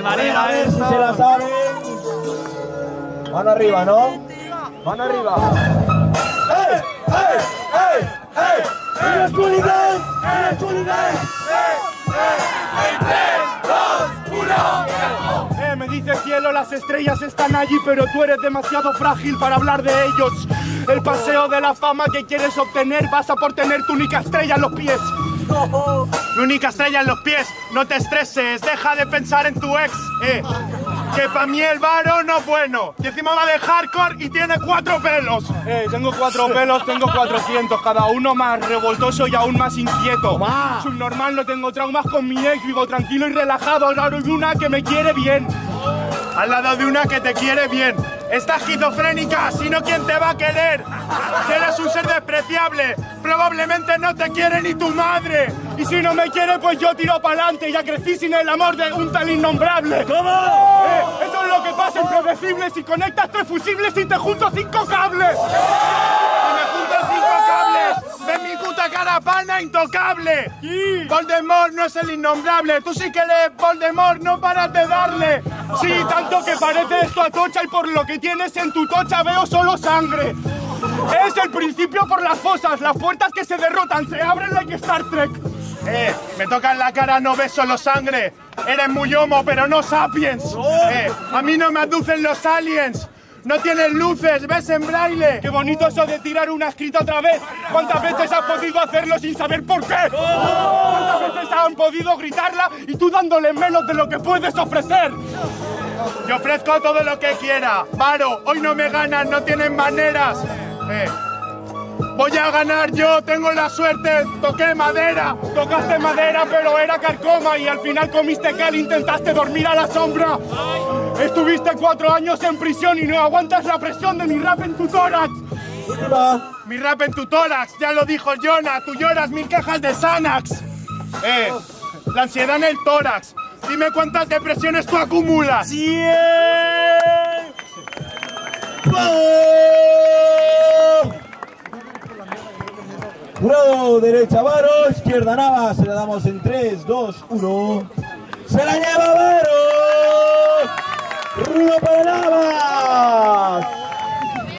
vale, a ver si se la saben. Mano arriba, ¿no? Mano arriba. ¡Ey! ¡Ey! ¡Ey! ¡Ey! ¡Mira el hooligan! ¡Mira el hooligan! Me dice cielo, las estrellas están allí, pero tú eres demasiado frágil para hablar de ellos. El paseo de la fama que quieres obtener pasa por tener tu única estrella en los pies. Mi única estrella en los pies. No te estreses, deja de pensar en tu ex. Que para mí el varo no es bueno. Y encima va de hardcore y tiene 4 pelos. Tengo 4 pelos, tengo 400, cada uno más revoltoso y aún más inquieto. Subnormal, no tengo traumas con mi ex, vivo tranquilo y relajado al lado de una que me quiere bien. Al lado de una que te quiere bien. Estás esquizofrénica, si no, ¿quién te va a querer? Si eres un ser despreciable, probablemente no te quiere ni tu madre. Y si no me quiere, pues yo tiro para adelante. Ya crecí sin el amor de un tal innombrable. ¿Cómo? Eso es lo que pasa, impredecible. Si conectas 3 fusibles y te junto 5 cables. Si me juntas 5 cables, ven mi puta cara pana intocable. Voldemort no es el innombrable. Tú sí que eres Voldemort, no paras de darle. Sí, tanto que parece esto a tocha y por lo que tienes en tu tocha veo solo sangre. Es el principio por las fosas, las puertas que se derrotan, se abren like Star Trek. Me tocan la cara, no ves solo sangre. Eres muy homo, pero no sapiens. A mí no me aducen los aliens. No tienes luces, ves en braille. Qué bonito eso de tirar una escrita otra vez. ¿Cuántas veces has podido hacerlo sin saber por qué? ¿Cuántas veces han podido gritarla y tú dándole menos de lo que puedes ofrecer? Yo ofrezco todo lo que quiera. Varo, hoy no me ganas, no tienen maneras. Voy a ganar yo, tengo la suerte, toqué madera. Tocaste madera, pero era carcoma y al final comiste cal, intentaste dormir a la sombra. Estuviste 4 años en prisión y no aguantas la presión de mi rap en tu tórax. Mi rap en tu tórax, ya lo dijo Jonah, tú lloras 1000 cajas de Xanax. La ansiedad en el tórax. Dime cuántas depresiones tú acumulas. 100. Jurado, derecha Varo, izquierda Navas. Se la damos en 3, 2, 1. ¡Se la lleva Varo! ¡Rudo para Navas!